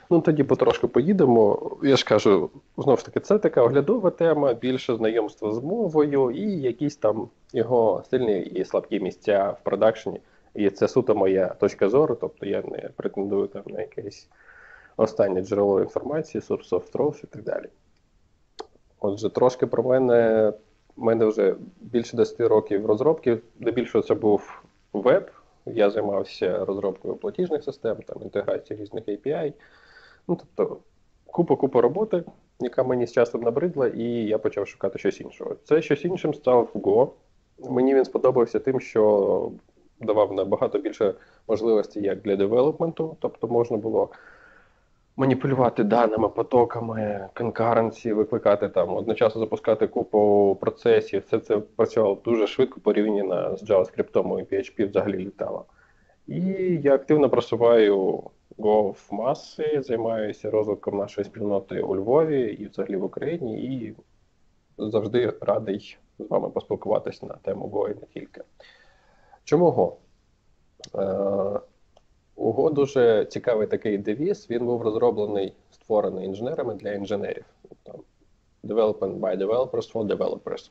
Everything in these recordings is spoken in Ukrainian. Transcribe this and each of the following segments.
Ну, тоді потрошку поїдемо. Я ж кажу, знову ж таки, це така оглядова тема, більше знайомства з мовою і якісь там його сильні і слабкі місця в продакшені. І це суто моя точка зору, тобто я не претендую там на якесь останнє джерело інформації, source of truth і так далі. Отже, трошки про мене. У мене вже більше 10 років розробки. Здебільшого це був веб. Я займався розробкою платіжних систем, там, інтеграцією різних API. Ну, тобто, купа роботи, яка мені з часом набридла, і я почав шукати щось іншого. Це щось іншим став Go. Мені він сподобався тим, що давав набагато більше можливостей як для девелопменту, тобто можна було маніпулювати даними, потоками, конкуренції, викликати там, одночасно запускати купу процесів. Все це працювало дуже швидко порівняно з JavaScript і PHP взагалі літало. І я активно просуваю Go в маси, займаюся розвитком нашої спільноти у Львові і взагалі в Україні, і завжди радий з вами поспілкуватися на тему Go і не тільки. Чому Go? У Go дуже цікавий такий девіз, він був розроблений, створений інженерами для інженерів. Там, Development by developers for developers.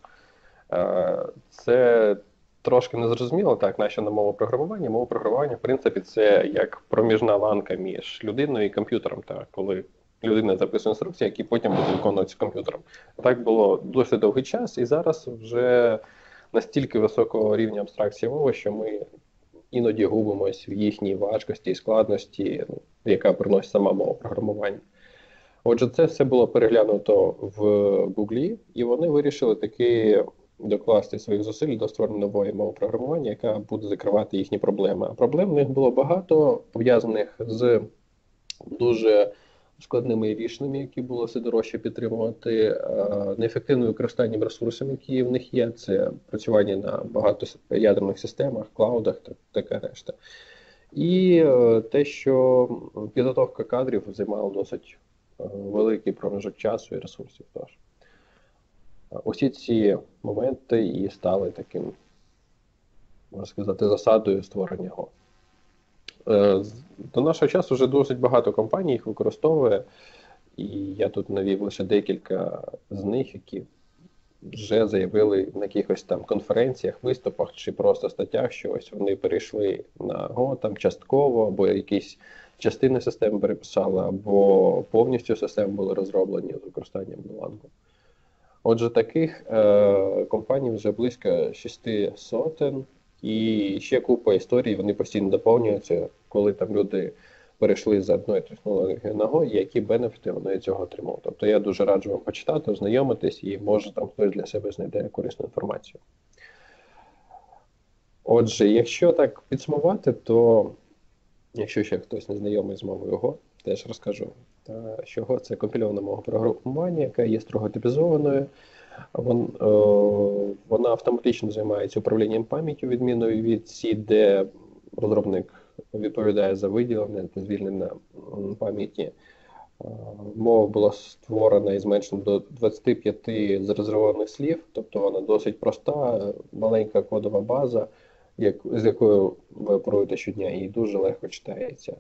Це трошки незрозуміло, так, наша на мова програмування. Мова програмування, в принципі, це як проміжна ланка між людиною і комп'ютером. Так, коли людина записує інструкції, які потім будуть виконуватися комп'ютером. Так було досить довгий час, і зараз вже настільки високого рівня абстракції мови, що ми іноді губимось в їхній важкості і складності, яка приносить сама мова програмування. Отже, це все було переглянуто в Гуглі, і вони вирішили таки докласти своїх зусиль до створення нової мови програмування, яка буде закривати їхні проблеми. А проблем в них було багато, пов'язаних з дуже складними рішеннями, які було все дорожче підтримувати, неефективним використанням ресурсів, які в них є, це працювання на багатоядерних системах, клаудах та таке решта. І те, що підготовка кадрів займала досить великий проміжок часу і ресурсів. Тож. Усі ці моменти і стали таким, можна сказати, засадою створення Go. До нашого часу вже досить багато компаній їх використовує, і я тут навів лише декілька з них, які вже заявили на якихось там конференціях, виступах чи просто статтях, що ось вони перейшли на Go там частково, або якісь частини системи переписали, або повністю системи були розроблені з використанням Golang. Отже, таких компаній вже близько 600, і ще купа історій, вони постійно доповнюються, коли там люди перейшли з одної технології на Go, і які бенефіти вони від цього отримали. Тобто я дуже раджу вам почитати, ознайомитись, і може там хтось для себе знайде корисну інформацію. Отже, якщо так підсумувати, то якщо ще хтось не знайомий з мовою Go, теж розкажу, що Go – це компільована мова програмування, яка є строго типізованою. Вона автоматично займається управлінням пам'яттю, відміною від C, де розробник відповідає за виділення та звільнення пам'яті. Мова була створена і зменшена до 25 зарезервованих слів, тобто вона досить проста, маленька кодова база, з якою ви оперуєте щодня, і дуже легко читається.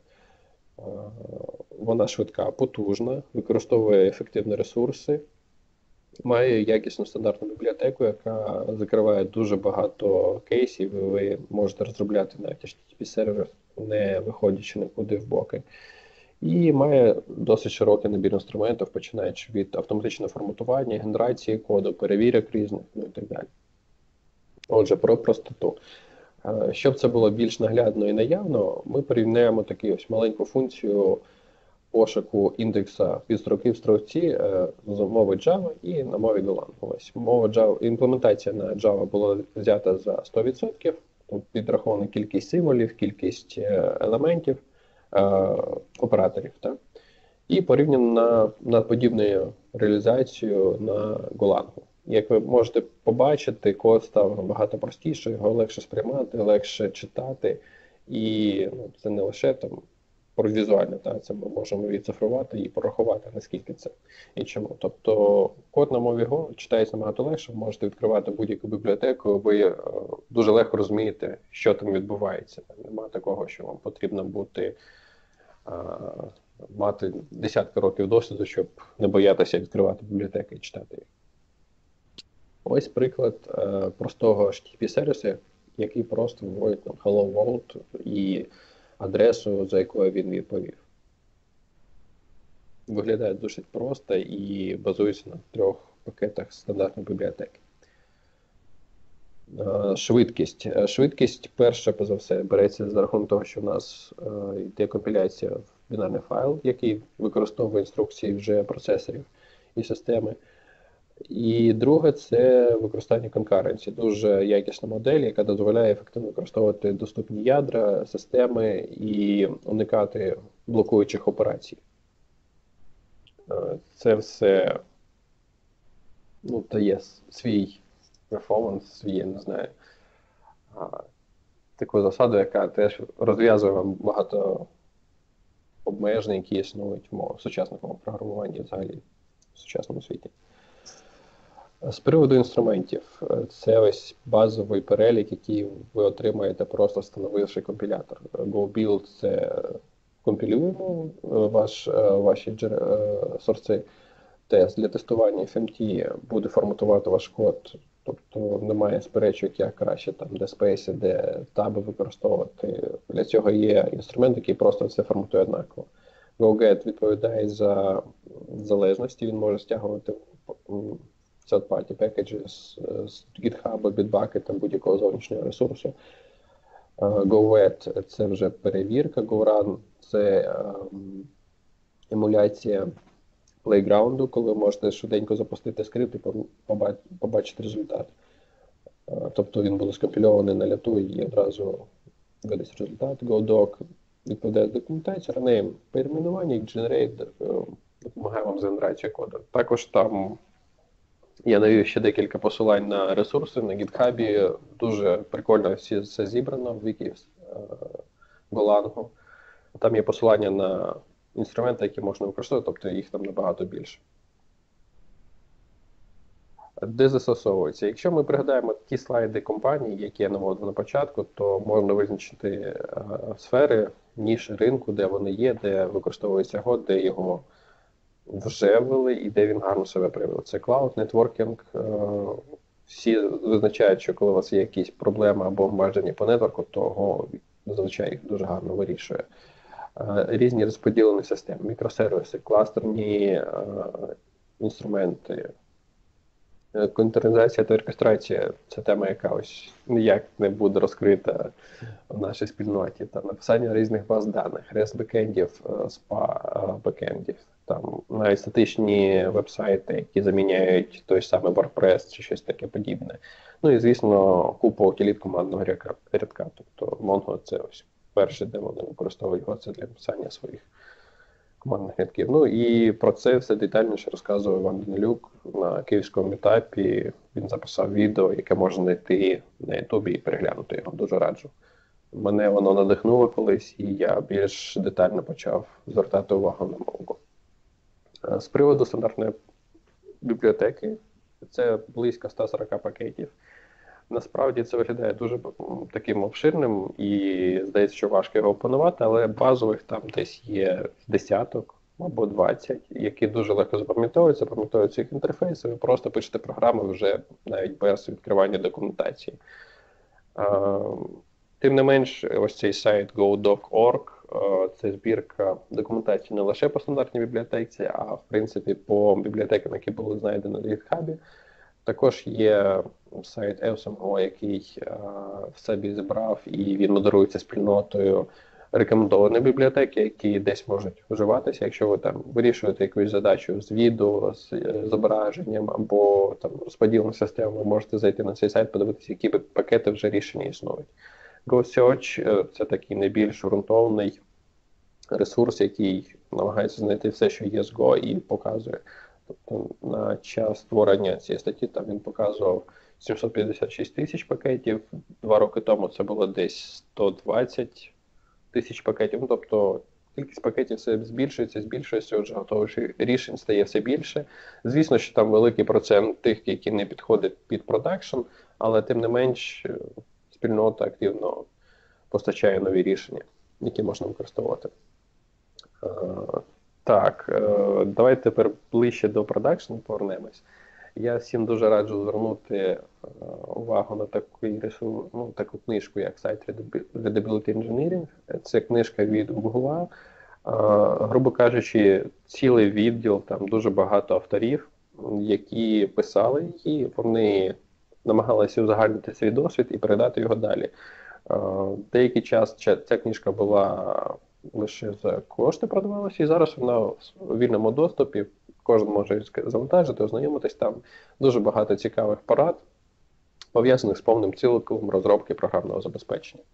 Вона швидка, потужна, використовує ефективні ресурси, має якісну стандартну бібліотеку, яка закриває дуже багато кейсів, і ви можете розробляти навіть HTTP-сервер, не виходячи нікуди в боки. І має досить широкий набір інструментів, починаючи від автоматичного форматування, генерації коду, перевірок різних, ну і так далі. Отже, про простоту. Щоб це було більш наглядно і наявно, ми порівняємо таку ось маленьку функцію пошуку індекса підстроки в строці з мови Java і на мові Golang. Ось мова Java, імплементація на Java була взята за 100%, тут підрахована кількість символів, кількість елементів, операторів. Так? І порівняно на подібну реалізацію на Golang. Як ви можете побачити, код став набагато простіше, його легше сприймати, легше читати. І це не лише там візуально, це ми можемо відцифрувати і порахувати, наскільки це і чому. Тобто код на мові Go читається набагато легше, ви можете відкривати будь-яку бібліотеку, ви дуже легко розумієте, що там відбувається. Немає такого, що вам потрібно бути мати десятки років досвіду, щоб не боятися відкривати бібліотеки і читати їх. Ось приклад простого HTTP-сервісу, який просто вводить нам Hello World і адресу, за якою він відповів. Виглядає досить просто і базується на 3 пакетах стандартної бібліотеки. Швидкість. Швидкість, перша, поза все, береться за рахунок того, що в нас йде компіляція в бінарний файл, який використовує інструкції вже процесорів і системи. І друге – це використання конкуренції. Дуже якісна модель, яка дозволяє ефективно використовувати доступні ядра, системи і уникати блокуючих операцій. Це все дає свій перформанс, свій, я не знаю, таку засаду, яка теж розв'язує вам багато обмежень, які існують в сучасних мовах програмування взагалі в сучасному світі. З приводу інструментів, це ось базовий перелік, який ви отримаєте, просто встановивши компілятор. GoBuild – це компілюємо ваші сорси. Тест для тестування FMT буде форматувати ваш код, тобто немає сперечок, як краще там де спейси, де таби використовувати. Для цього є інструмент, який просто це форматує однаково. GoGet відповідає за залежності, він може стягувати third-party packages з GitHub, Bitbucket, там будь-якого зовнішнього ресурсу. GoWet – це вже перевірка, GoRun – це емуляція плейграунду, коли можете швиденько запустити скрипт і побачити результат. Тобто він буде скомпільований на ляту і одразу видасть результат. GoDoc відповідає за документацію, Rename – перейменування, Generate допомагає вам з генерацією коду. Також там я навів ще декілька посилань на ресурси на GitHub. Дуже прикольно все зібрано в вікі Golang. Там є посилання на інструменти, які можна використовувати, тобто їх там набагато більше. Де застосовується? Якщо ми пригадаємо ті слайди компаній, які я наводив на початку, то можна визначити сфери, ніші ринку, де вони є, де використовується Go, де його вже ввели і де він гарно себе проявив. Це Cloud, Networking. Всі визначають, що коли у вас є якісь проблеми або обмеження по нетворку, то Go зазвичай їх дуже гарно вирішує. Різні розподілені системи, мікросервіси, кластерні інструменти, контейнеризація та оркестрація – це тема, яка ось ніяк не буде розкрита в нашій спільноті. Там написання різних баз даних, REST-бекендів, SPA-бекендів, там навіть статичні веб-сайти, які заміняють той самий WordPress чи щось таке подібне. Ну і, звісно, купа утиліт командного рядка. Тобто Mongo – це ось перше, де вони використовують його, це для написання своїх командних рядків. Ну і про це все детальніше розказує Іван Данилюк на київському мітапі. Він записав відео, яке можна знайти на Ютубі і переглянути його. Дуже раджу. Мене воно надихнуло колись, і я більш детально почав звертати увагу на Mongo. З приводу стандартної бібліотеки, це близько 140 пакетів. Насправді це виглядає дуже таким обширним і здається, що важко його опанувати, але базових там десь є десяток або 20, які дуже легко запам'ятовуються їх інтерфейси, ви просто пишете програми вже навіть без відкривання документації. Тим не менш, ось цей сайт godoc.org – це збірка документації не лише по стандартній бібліотеці, а в принципі по бібліотекам, які були знайдені на GitHub. Також є сайт EOSM.go, який в собі зібрав і він модерується спільнотою рекомендованих бібліотек, які десь можуть вживатися, якщо ви там вирішуєте якусь задачу з відео, з зображенням або там розподілену систему, ви можете зайти на цей сайт, подивитися, які пакети вже рішення існують. GoSearch – це такий найбільш ґрунтовний ресурс, який намагається знайти все, що є з Go, і показує. Тобто на час створення цієї статті там він показував 756 тисяч пакетів, 2 роки тому це було десь 120 тисяч пакетів. Ну, тобто кількість пакетів все збільшується, отже готових рішень стає все більше. Звісно, що там великий процент тих, які не підходять під продакшн, але тим не менш спільнота активно постачає нові рішення, які можна використовувати. Е, Так, давайте тепер ближче до продакшн повернемось. Я всім дуже раджу звернути увагу на такий ресурс, ну, таку книжку, як сайт Readability Engineering. Це книжка від Google. Грубо кажучи, цілий відділ, там дуже багато авторів, які писали її, вони намагалися узагальнити свій досвід і передати його далі. Деякий час ця книжка була лише за кошти продавалася, і зараз вона у вільному доступі. Кожен може завантажити, ознайомитись, там дуже багато цікавих порад, пов'язаних з повним циклом розробки програмного забезпечення.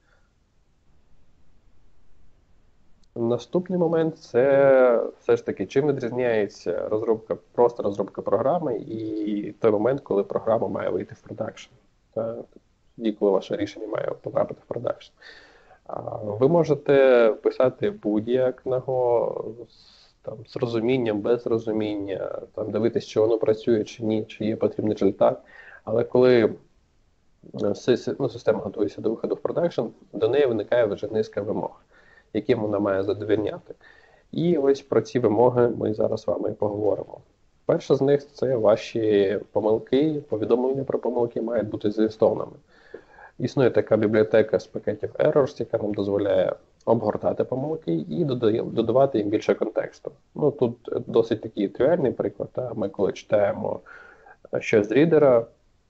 Наступний момент – це все ж таки, чим відрізняється просто розробка програми і той момент, коли програма має вийти в продакшн. Тоді, коли ваше рішення має потрапити в продакшн. Ви можете писати будь-якого з розумінням, без розуміння, там, дивитися, чи воно працює, чи ні, чи є потрібний результат. Але коли система готується до виходу в продакшн, до неї виникає вже низка вимог, яким вона має задовольняти. І ось про ці вимоги ми зараз з вами поговоримо. Перша з них – це ваші помилки, повідомлення про помилки мають бути з'ясованими. Існує така бібліотека з пакетів errors, яка нам дозволяє обгортати помилки і додавати їм більше контексту. Ну, тут досить такий тривіальний приклад. Ми коли читаємо щось з рідера,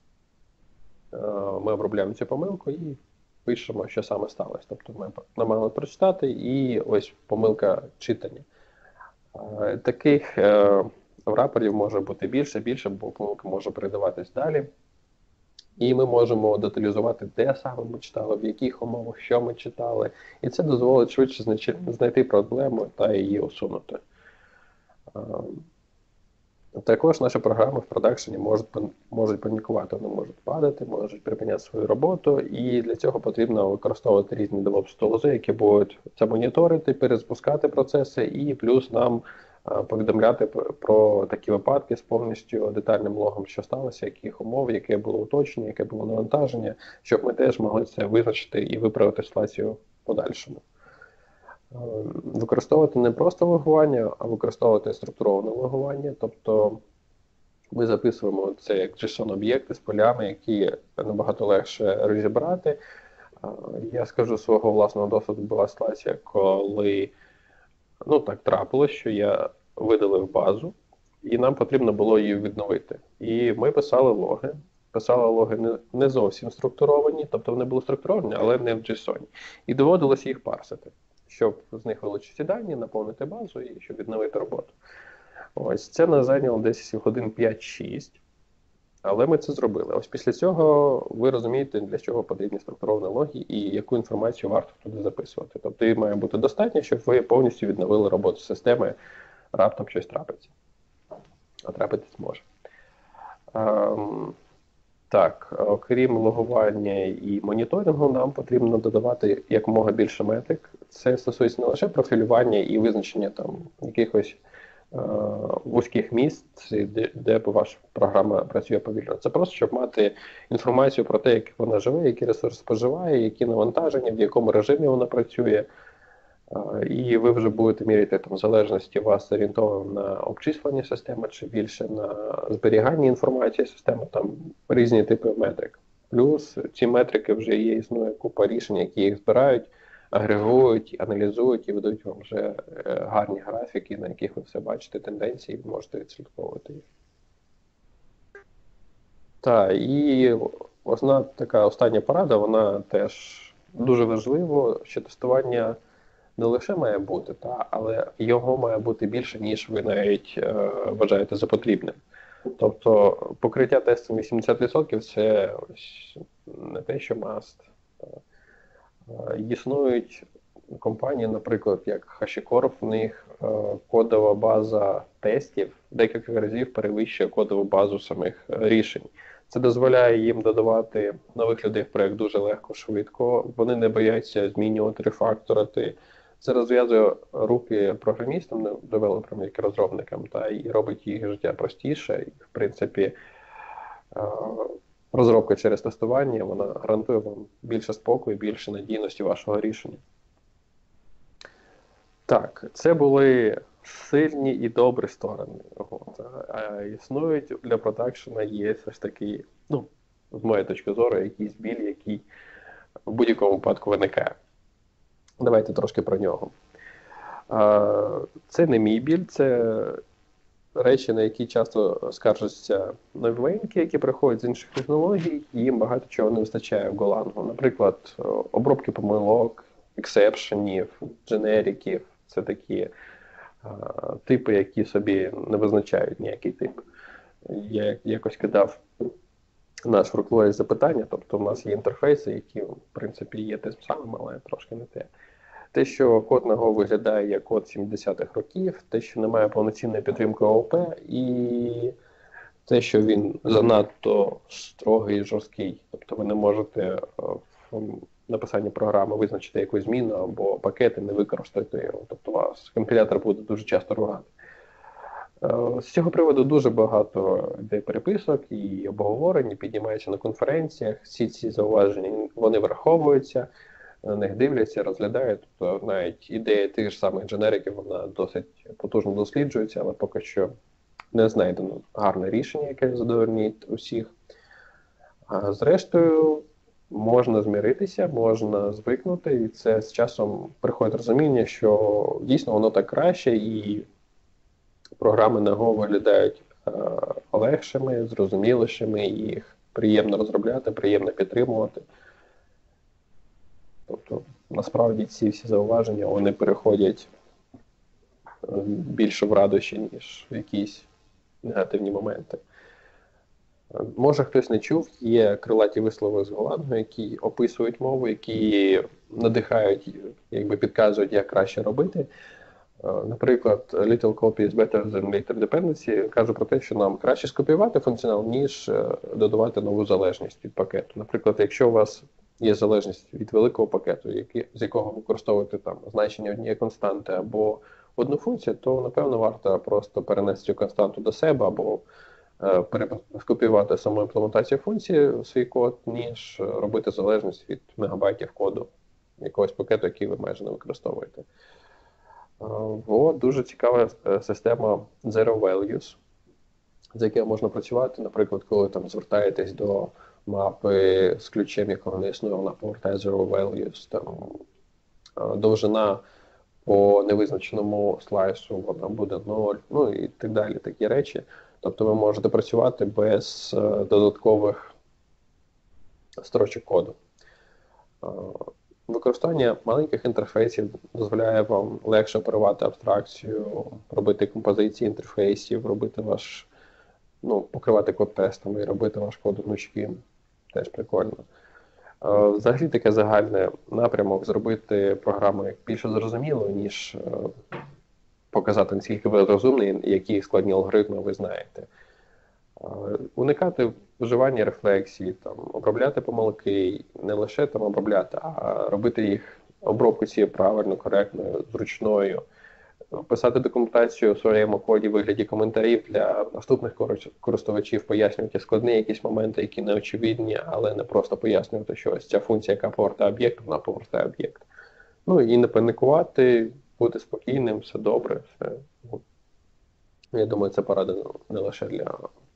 ми обробляємо цю помилку і пишемо, що саме сталося. Тобто ми намагалися прочитати, і ось помилка читання. Таких рапортів може бути більше, бо помилка може передаватись далі. І ми можемо деталізувати, де саме ми читали, в яких умовах, що ми читали. І це дозволить швидше знайти проблему та її усунути. Також наші програми в продакшені можуть панікувати, вони можуть падати, можуть припиняти свою роботу, і для цього потрібно використовувати різні DevOps-тулзи, які будуть це моніторити, перезапускати процеси, і плюс нам повідомляти про такі випадки з повністю детальним логом, що сталося, яких умов, яке було уточнення, яке було навантаження, щоб ми теж могли це визначити і виправити ситуацію в подальшому. Використовувати не просто логування, а використовувати структуроване логування, тобто ми записуємо це як JSON-об'єкти з полями, які набагато легше розібрати. Я скажу свого власного досвіду, була ситуація, коли так трапилось, що я видалив базу, і нам потрібно було її відновити. І ми писали логи. Писали логи не зовсім структуровані, тобто вони були структуровані, але не в JSON. І доводилося їх парсити, щоб з них вилучити дані, наповнити базу і щоб відновити роботу. Ось це нас зайняло десь годин 5-6, але ми це зробили. Ось після цього ви розумієте, для чого потрібні структуровані логи і яку інформацію варто туди записувати. Тобто її має бути достатньо, щоб ви повністю відновили роботу системи, раптом щось трапиться. А трапитись може. Так, окрім логування і моніторингу, нам потрібно додавати якомога більше метрик. Це стосується не лише профілювання і визначення там якихось вузьких місць, де ваша програма працює повільно. Це просто, щоб мати інформацію про те, як вона живе, які ресурси споживає, які навантаження, в якому режимі вона працює. І ви вже будете міряти там, в залежності вас орієнтовано на обчислення системи, чи більше на зберігання інформації системи, там різні типи метрик. Плюс ці метрики вже існує купа рішень, які їх збирають, агрегують, аналізують і ведуть вам вже гарні графіки, на яких ви все бачите, тенденції, і можете відслідковувати їх. Так, і одна така остання порада, вона теж дуже важлива, що тестування не лише має бути, але його має бути більше, ніж ви навіть вважаєте за потрібним. Тобто покриття тестом 80% – це не те, що must. Існують компанії, наприклад, як HashiCorp, в них кодова база тестів декілька разів перевищує кодову базу самих рішень. Це дозволяє їм додавати нових людей в проєкт дуже легко, швидко. Вони не бояться змінювати, рефакторити. Це розв'язує руки програмістам, девелоперам, як і розробникам, і робить їх життя простіше. І, в принципі, розробка через тестування, вона гарантує вам більше спокою, більше надійності вашого рішення. Так, це були сильні і добрі сторони. От. А існують для продакшена є все ж таки, ну, з моєї точки зору, якийсь біль, який в будь-якому випадку виникає. Давайте трошки про нього. Це не мій біль, це речі, на які часто скаржаться новинки, які приходять з інших технологій, і їм багато чого не вистачає в Golang. Наприклад, обробки помилок, ексепшенів, дженериків. Це такі типи, які собі не визначають ніякий тип. Я якось кидав наш workflow запитання, тобто у нас є інтерфейси, які, в принципі, є тим самим, але трошки не те. Те, що код на Go виглядає як код 70-х років, те, що немає повноцінної підтримки ООП, і те, що він занадто строгий і жорсткий. Тобто ви не можете в написанні програми визначити якусь зміну або пакети, не використати його. Тобто вас компілятор буде дуже часто ругати. З цього приводу дуже багато йде переписок і обговорень, піднімаються на конференціях. Всі ці зауваження, вони враховуються, на них дивляться, розглядають. Тобто навіть ідея тих ж самих дженериків, вона досить потужно досліджується, але поки що не знайдено гарне рішення, яке задовольнить усіх. А зрештою, можна змиритися, можна звикнути, і це з часом приходить розуміння, що дійсно воно так краще, і програми на Go виглядають легшими, зрозумілішими, їх приємно розробляти, приємно підтримувати. Тобто, насправді, ці всі зауваження, вони переходять більше в радощі, ніж в якісь негативні моменти. Може, хтось не чув, є крилаті вислови з Golang, які описують мову, які надихають, якби підказують, як краще робити. Наприклад, little copy is better than later dependency каже про те, що нам краще скопіювати функціонал, ніж додавати нову залежність від пакету. Наприклад, якщо у вас є залежність від великого пакету, з якого ви використовуєте там значення однієї константи або одну функцію, то, напевно, варто просто перенести цю константу до себе або скопіювати саму імплементацію функції в свій код, ніж робити залежність від мегабайтів коду якогось пакету, який ви майже не використовуєте. Дуже цікава система Zero Values, з якою можна працювати, наприклад, коли там звертаєтесь до мапи з ключем, якого не існує, вона повертає Zero Values, там, довжина по невизначеному слайсу, вона буде 0, ну і так далі, такі речі. Тобто ви можете працювати без додаткових строчок коду. Використання маленьких інтерфейсів дозволяє вам легше оперувати абстракцію, робити композиції інтерфейсів, покривати код тестами і робити ваш код гнучким. Теж прикольно. Взагалі таке загальне напрямок зробити програму як більше зрозумілою, ніж показати, наскільки ви розумний, які складні алгоритми ви знаєте. Уникати вживання рефлексії, обробляти помилки, не лише обробляти, а робити їх обробку цією правильно, коректною, зручною. Писати документацію у своєму коді в вигляді коментарів для наступних користувачів, пояснювати складні якісь моменти, які не очевидні, але не просто пояснювати, що ось ця функція, яка повертає об'єкт, вона повертає об'єкт. Ну і не панікувати, бути спокійним, все добре. Все. Я думаю, це порада не лише для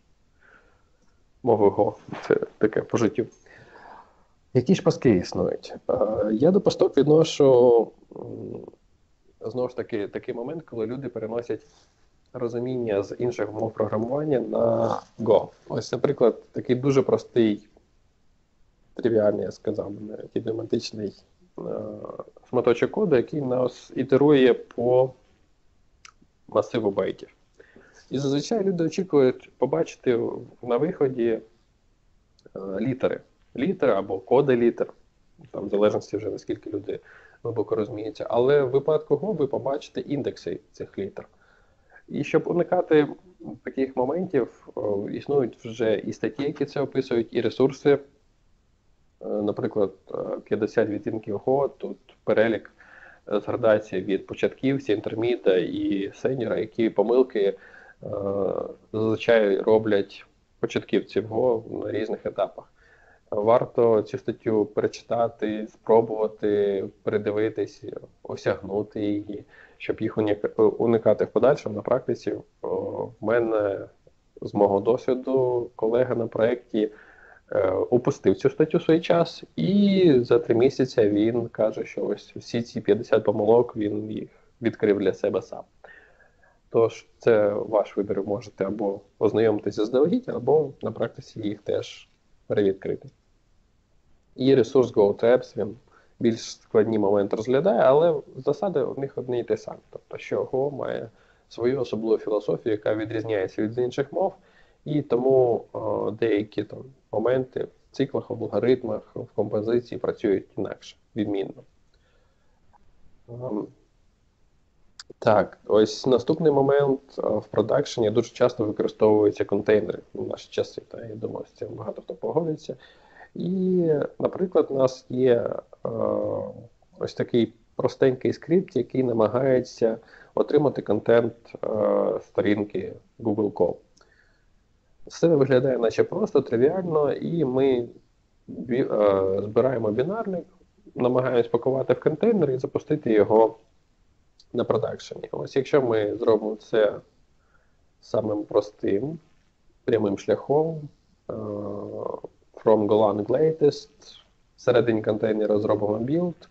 мови Go, це таке по життю. Які ж паски існують? Я до пасток відношу, знову ж таки, такий момент, коли люди переносять розуміння з інших мов програмування на Go. Ось, наприклад, такий дуже простий, тривіальний, я сказав, ідіоматичний шматочок коду, який нас ітерує по масиву байтів. І зазвичай люди очікують побачити на виході літери. Літери або коди літер, там в залежності вже наскільки люди глибоко розуміються. Але в випадку Go ви побачите індекси цих літер. І щоб уникати таких моментів, існують вже і статті, які це описують, і ресурси. Наприклад, 50 відтінків Go, тут перелік з градації від початківця, інтерміда і сеньора, які помилки зазвичай роблять початківці в Go на різних етапах. Варто цю статтю перечитати, спробувати, передивитись, осягнути її, щоб їх уникати в подальшому на практиці, в мене з мого досвіду колега на проєкті упустив цю статтю в свій час, і за 3 місяці він каже, що ось всі ці 50 помилок він їх відкрив для себе сам. Тож це ваш вибір, можете або ознайомитися заздалегідь, або на практиці їх теж перевідкрити. І ресурс GoToApps, він більш складні моменти розглядає, але засади у них одні і ті самі. Тобто, що Go має свою особливу філософію, яка відрізняється від інших мов, і тому деякі там моменти в циклах, в алгоритмах, в композиції працюють інакше, відмінно. Так, ось наступний момент в продакшені дуже часто використовуються контейнери в наші часи. Я думаю, з цим багато хто погодиться. І, наприклад, у нас є ось такий простенький скрипт, який намагається отримати контент сторінки Google.com. Все виглядає наче просто, тривіально, і ми збираємо бінарник, намагаємось пакувати в контейнер і запустити його на продакшені. Ось якщо ми зробимо це самим простим, прямим шляхом, from Golang latest, всередині контейнера зробимо build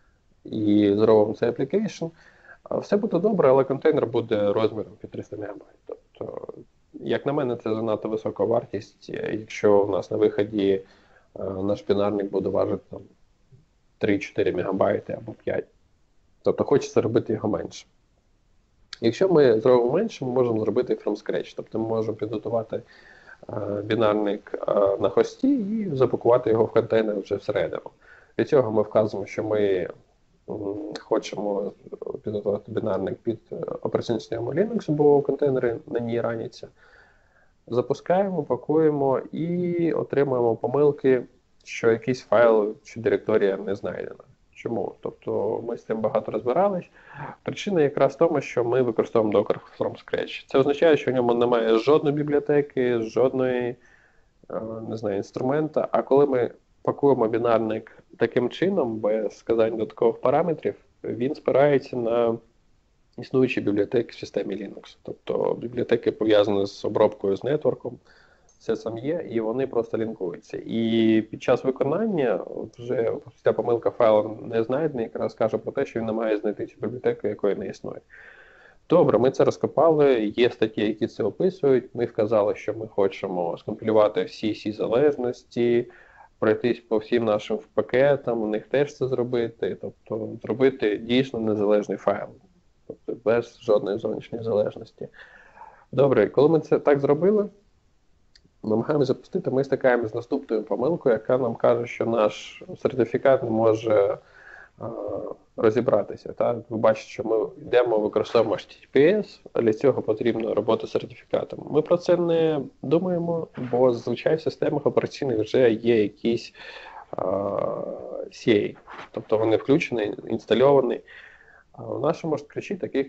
і зробимо цей application, все буде добре, але контейнер буде розміром під 300 МБ. Тобто, як на мене, це занадто висока вартість, якщо у нас на виході наш бінарник буде важити там 3-4 МБ або 5. Тобто хочеться робити його менше. Якщо ми зробимо менше, ми можемо зробити from scratch. Тобто ми можемо підготувати бінарник на хості і запакувати його в контейнер вже всередину. Для цього ми вказуємо, що ми хочемо підготувати бінарник під операційну систему Linux, бо контейнери на ній раняться. Запускаємо, пакуємо і отримуємо помилки, що якийсь файл чи директорія не знайдена. Чому? Тобто ми з цим багато розбирались. Причина якраз в тому, що ми використовуємо Docker from scratch. Це означає, що в ньому немає жодної бібліотеки, жодної інструмента. А коли ми пакуємо бінарник таким чином, без сказань додаткових параметрів, він спирається на існуючі бібліотеки в системі Linux. Тобто бібліотеки пов'язані з обробкою з нетворком, все там є, і вони просто лінкуються. І під час виконання вже ця помилка файлу не знайдена, якраз каже про те, що він намагається знайти цю бібліотеку, якої не існує. Добре, ми це розкопали, є статті, які це описують. Ми вказали, що ми хочемо скомпілювати всі залежності, пройтись по всім нашим пакетам, у них теж це зробити, тобто зробити дійсно незалежний файл, тобто без жодної зовнішньої залежності. Добре, коли ми це так зробили, намагаємося запустити, ми стикаємося з наступною помилкою, яка нам каже, що наш сертифікат не може розібратися. Так? Ви бачите, що ми йдемо, використовуємо HTTPS, а для цього потрібна робота з сертифікатом. Ми про це не думаємо, бо зазвичай в системах операційних вже є якісь CA, тобто вони включені, інстальовані. А в нашому скрипті таких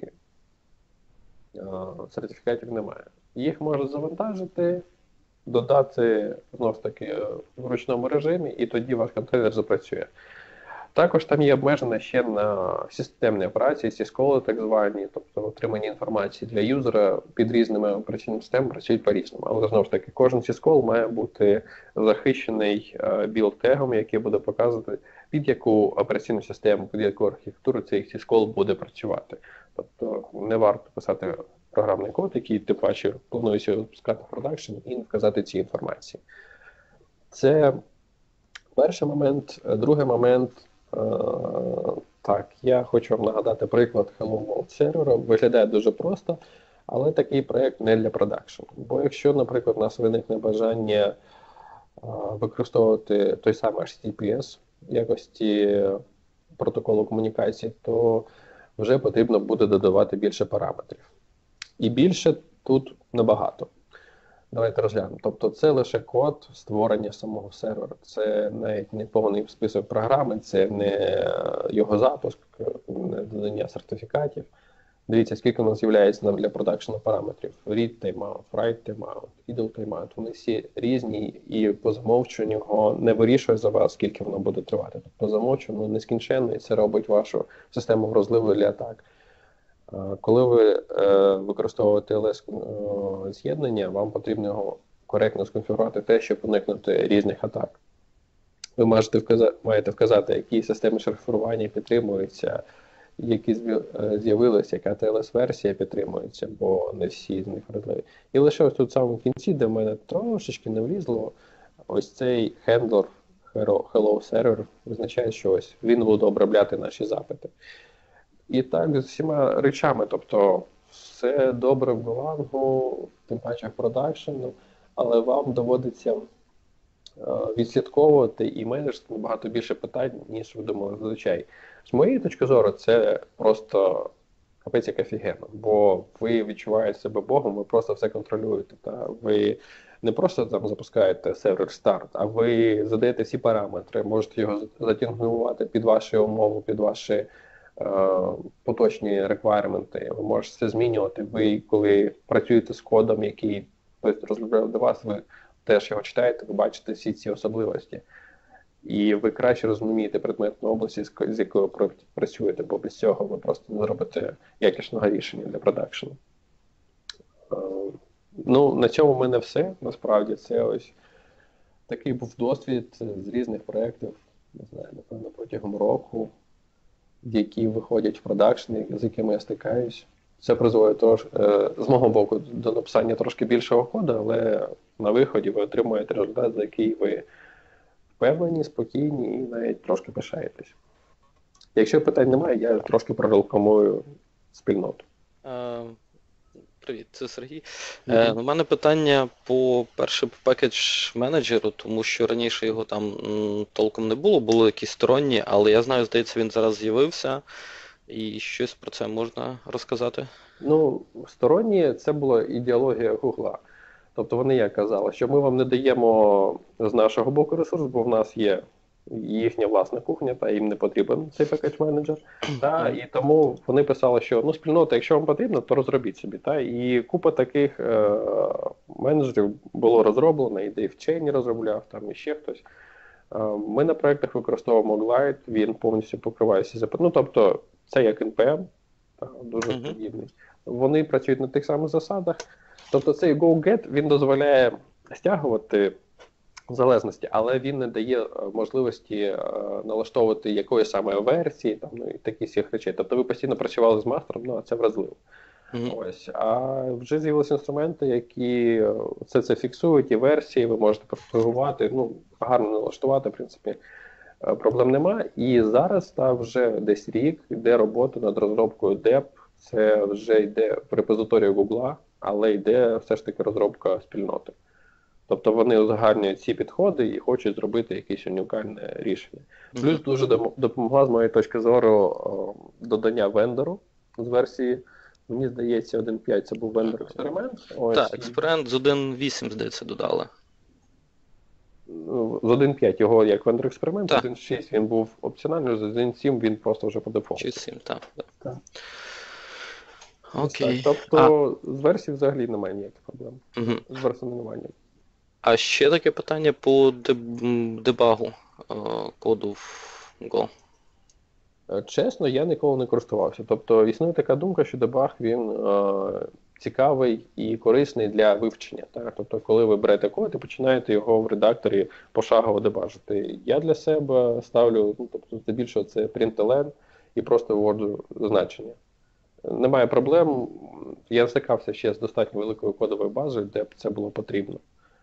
сертифікатів немає. Їх можуть завантажити, додати, знову ж таки, в ручному режимі, і тоді ваш контейнер запрацює. Також там є обмеження ще на системні операції, сісколи так звані, тобто отримання інформації для юзера під різними операційними системами працюють по-різному. Але, знову ж таки, кожен сіскол має бути захищений білд-тегом, який буде показувати, під яку операційну систему, під яку архітектуру цей сіскол буде працювати. Тобто не варто писати програмний код, який тим паче планується випускати в продакшн, і не вказати ці інформації. Це перший момент. Другий момент, так, я хочу вам нагадати приклад Hello World сервера. Виглядає дуже просто, але такий проєкт не для продакшн. Бо якщо, наприклад, у нас виникне бажання використовувати той самий HTTPS в якості протоколу комунікації, то вже потрібно буде додавати більше параметрів. І більше тут небагато. Давайте розглянемо. Тобто це лише код створення самого сервера. Це навіть не повний список програми, це не його запуск, не додання сертифікатів. Дивіться, скільки у нас з'являється для продакшну параметрів. Read timeout, write timeout, idle timeout. Вони всі різні, і по замовчуванню його не вирішує за вас, скільки воно буде тривати. Тобто замовчувано нескінченно, і це робить вашу систему вразливою для атак. Коли ви використовуєте LS-з'єднання, вам потрібно його коректно сконфігурувати те, щоб уникнути різних атак. Ви маєте вказати, які системи шифрування підтримуються, які з'явилися, яка TLS-версія підтримується, бо не всі з них вразливі. І лише ось тут в самому кінці, де в мене трошечки не влізло, ось цей хендлер Hello Server визначає, що ось він буде обробляти наші запити. І так з усіма речами, тобто все добре в Golang, тим паче в продакшену, але вам доводиться відслідковувати і менеджити набагато більше питань, ніж ви думали зазвичай. З моєї точки зору, це просто капець як офігенно, бо ви відчуваєте себе Богом, ви просто все контролюєте. Та ви не просто там запускаєте сервер старт, а ви задаєте всі параметри, можете його затюнгувати під вашу умову, під ваші поточні реквайрменти. Ви можете це змінювати. Ви, коли працюєте з кодом, який хтось розробляв до вас, ви теж його читаєте, ви бачите всі ці особливості. І ви краще розумієте предметну область, з якою працюєте, бо без цього ви просто не зробите якісного рішення для продакшену. Ну, на цьому в мене все. Насправді, це ось такий був досвід з різних проєктів, не знаю, напевно, протягом року, які виходять в продакшн, з якими я стикаюсь. Це призводить з мого боку до написання трошки більшого коду, але на виході ви отримуєте результат, за який ви впевнені, спокійні і навіть трошки пишаєтесь. Якщо питань немає, я трошки прорекламую спільноту. Привіт, це Сергій. У мене питання по пакедж-менеджеру, тому що раніше його там толком не було, були якісь сторонні, але я знаю, здається, він зараз з'явився. І щось про це можна розказати? Ну, сторонні – це була ідеологія Гугла. Тобто вони як казали, що ми вам не даємо з нашого боку ресурс, бо в нас є їхня власна кухня, та їм не потрібен цей пакедж-менеджер. І тому вони писали, що ну, спільнота, якщо вам потрібно, то розробіть собі. І купа таких менеджерів було розроблено, і Дейв Чейні розробляв, там і ще хтось. Ми на проєктах використовуємо Glide, він повністю покриває всі запити. Ну, тобто, це як NPM, дуже подібний. Вони працюють на тих самих засадах. Тобто цей GoGet, він дозволяє стягувати залежності, але він не дає можливості налаштовувати якої саме версії, там, ну, і таких всіх речей. Тобто ви постійно працювали з мастером, ну, а це вразливо. Ось. А вже з'явилися інструменти, які все це фіксують, і версії, ви можете пропагувати, ну, гарно налаштувати, в принципі, проблем нема. І зараз вже десь рік йде робота над розробкою DEP, це вже йде в репозиторії Google, але йде все ж таки розробка спільноти. Тобто вони узагальнюють ці підходи і хочуть зробити якесь унікальне рішення. Плюс дуже допомогла, з моєї точки зору, додання вендору з версії. Мені здається, 1.5 це був вендор-експеримент. Так, експеримент з 1.8, здається, додали. З 1.5 його як вендор-експеримент, з 1.6 він був опціональний, з 1.7 він просто вже по дефолту. 6.7, так. Окей. Тобто з версії взагалі немає ніяких проблем. З версіонуванням. А ще таке питання по дебагу коду в Go. Чесно, я ніколи не користувався. Тобто існує така думка, що дебаг, він цікавий і корисний для вивчення. Так? Тобто, коли ви берете код і починаєте його в редакторі пошагово дебажити. Я для себе ставлю, ну, тобто, здебільшого це println і просто вводжу значення. Немає проблем. Я стикався ще з достатньо великою кодовою базою, де б це було потрібно.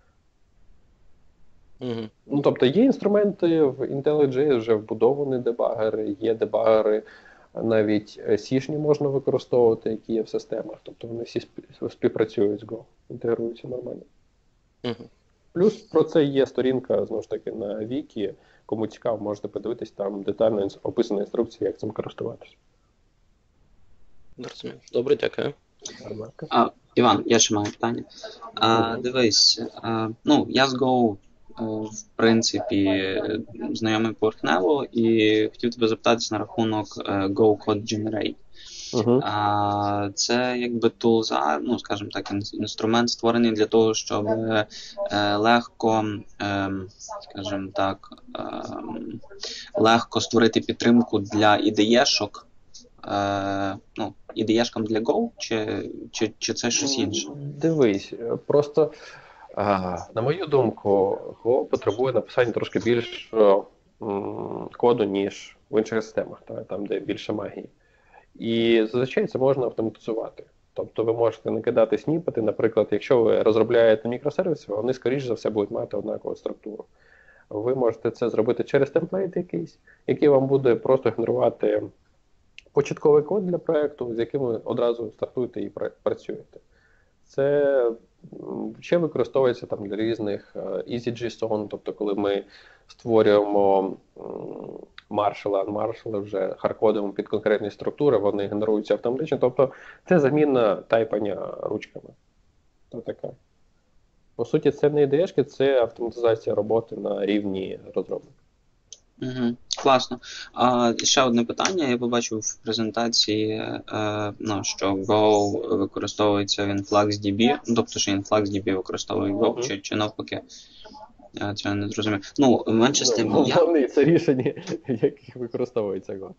Ну, тобто є інструменти в IntelliJ, вже вбудовані дебагери, є дебагери, навіть C-шні можна використовувати, які є в системах. Тобто вони всі співпрацюють з Go, інтегруються нормально. Плюс про це є сторінка, знову ж таки, на Вікі. Кому цікаво, можете подивитись, там детально описана інструкція, як цим користуватися. Добре, дякую. Іван, я ще маю питання. Дивись, ну, я з Go, в принципі, знайомий поверхнево, і хотів тебе запитатися на рахунок Go Code Generate. Це якби тулза, ну, скажімо так, інструмент створений для того, щоб легко, скажімо так, легко створити підтримку для IDE-шок, ну, IDE-шкам для Go, чи це щось інше? Дивись, просто, на мою думку, Go потребує написання трошки більш коду, ніж в інших системах, там, де більше магії. І зазвичай це можна автоматизувати. Тобто ви можете накидати сніпети, наприклад, якщо ви розробляєте мікросервіси, вони, скоріш за все, будуть мати однакову структуру. Ви можете це зробити через темплейт якийсь, який вам буде просто генерувати початковий код для проєкту, з яким ви одразу стартуєте і працюєте. Це ще використовується там для різних EasyJSON, тобто коли ми створюємо маршали, анмаршали, вже хардкодимо під конкретні структури, вони генеруються автоматично. Тобто це заміна тайпання ручками. То таке. По суті, це не IDE-шки, це автоматизація роботи на рівні розробника. Угу, класно. Ще одне питання. Я побачив в презентації, що Go використовується в InfluxDB, тобто, що InfluxDB використовує Go, чи навпаки. Я це не зрозумів. Менше з тим. Це рішення, яких використовується Go.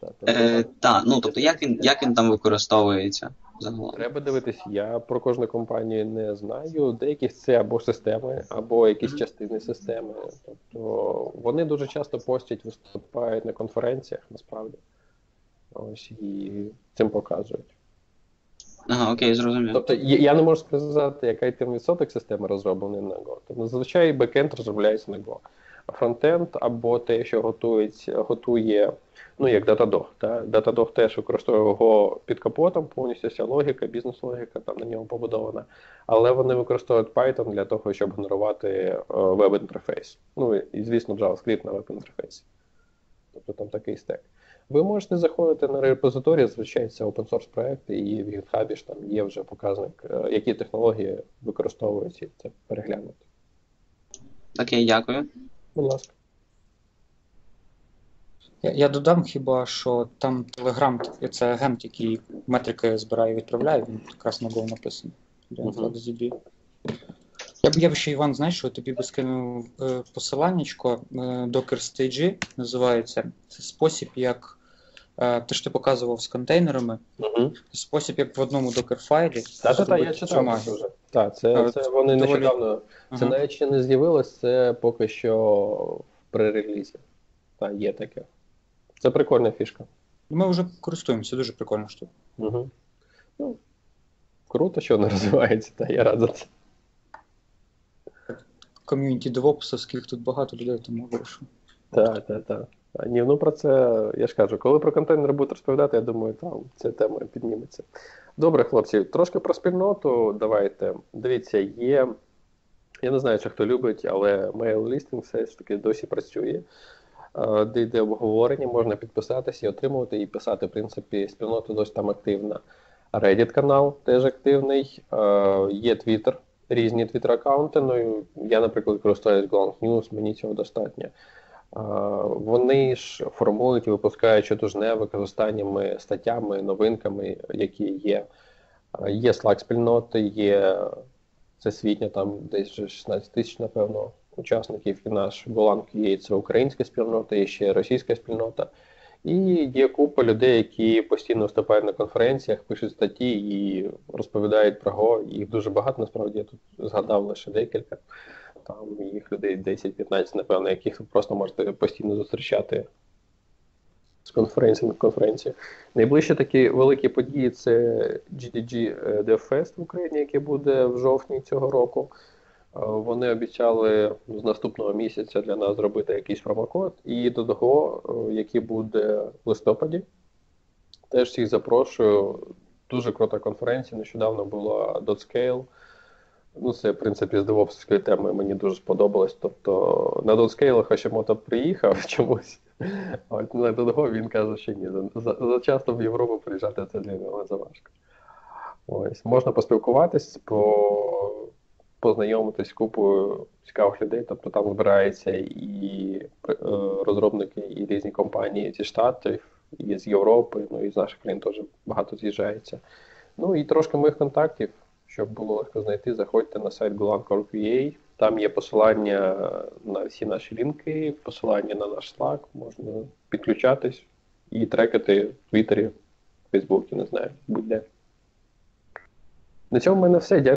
Тобто, як він там використовується загалом? Треба дивитись, я про кожну компанію не знаю. Деяких це або системи, або якісь частини системи. Тобто вони дуже часто постять, виступають на конференціях, насправді. Ось, і цим показують. Ага, окей, зрозумів. Тобто я не можу сказати, який там відсоток системи розроблений на Go. Тобто, зазвичай бекенд розробляється на Go. А фронтенд або те, що готує, як Datadog. Datadog теж використовує Go під капотом, повністю вся логіка, бізнес-логіка там на ньому побудована. Але вони використовують Python для того, щоб генерувати веб-інтерфейс. І, звісно, JavaScript на веб-інтерфейсі. Тобто там такий стек. Ви можете заходити на репозиторії, звичайно, це open-source проекти, і в GitHub ж там є вже показник, які технології використовуються, і це переглянути. Окей, дякую. Будь ласка. Я додам хіба, що там Telegram, це агент, який метрики збирає і відправляє, він якраз на Go написаний. InfluxDB. Я б ще, Іван, знаєш, що я тобі би скинув посиланнячко, Docker Stage називається. Це спосіб, як, те, що ти показував з контейнерами, спосіб, як в одному Docker-файлі. Так, я читав це вже. Так, це вони нещодавно, це навіть ще не з'явилось, це поки що при релізі. Так, є таке. Це прикольна фішка. Ми вже користуємося, дуже прикольна штука. Круто, що вона розвивається, я рад за це. Ком'юніті девопсовських тут багато людей, тому вирішив. Так. Про це, я ж кажу, коли про контейнери будуть розповідати, я думаю, там ця тема підніметься. Добре, хлопці, трошки про спільноту давайте. Дивіться, є, я не знаю, чи хто любить, але mail-listing все ж таки досі працює. Де йде обговорення, можна підписатися і отримувати, і писати, в принципі, спільнота досі там активна. Reddit-канал теж активний, є Twitter. Різні твіттер-аккаунти, я, наприклад, користуюсь Golang News, мені цього достатньо. Вони ж формують і випускають щотижневик з останніми статтями, новинками, які є. Є Slack-спільноти, є всесвітня, там десь 16 тисяч, напевно, учасників, і наш Golang.ua – це українська спільнота, і ще російська спільнота. І є купа людей, які постійно виступають на конференціях, пишуть статті і розповідають про Go. Їх дуже багато, насправді, я тут згадав лише декілька. Там їх людей 10-15, напевно, яких ви просто можете постійно зустрічати з конференції на конференції. Найближчі такі великі події – це GDG DevFest в Україні, який буде в жовтні цього року. Вони обіцяли з наступного місяця для нас зробити якийсь промокод. І до того, який буде в листопаді, теж всіх запрошую. Дуже крута конференція. Нещодавно була .scale. Це, в принципі, з девопсовської теми мені дуже сподобалось. Тобто на .scale Хашімото приїхав чомусь, а на того він каже, що ні. Зачасто в Європу приїжджати це для нього заважко. Ось. Можна поспілкуватись, познайомитись з купою цікавих людей, тобто там збираються і розробники, і різні компанії зі Штатів, і з Європи, і з наших країн теж багато з'їжджається. І трошки моїх контактів, щоб було легко знайти, заходьте на сайт golang.org.ua, там є посилання на всі наші лінки, посилання на наш Slack, можна підключатись і трекати в Твіттері Фейсбуці, не знаю, будь-де. На цьому в мене все. Дякую.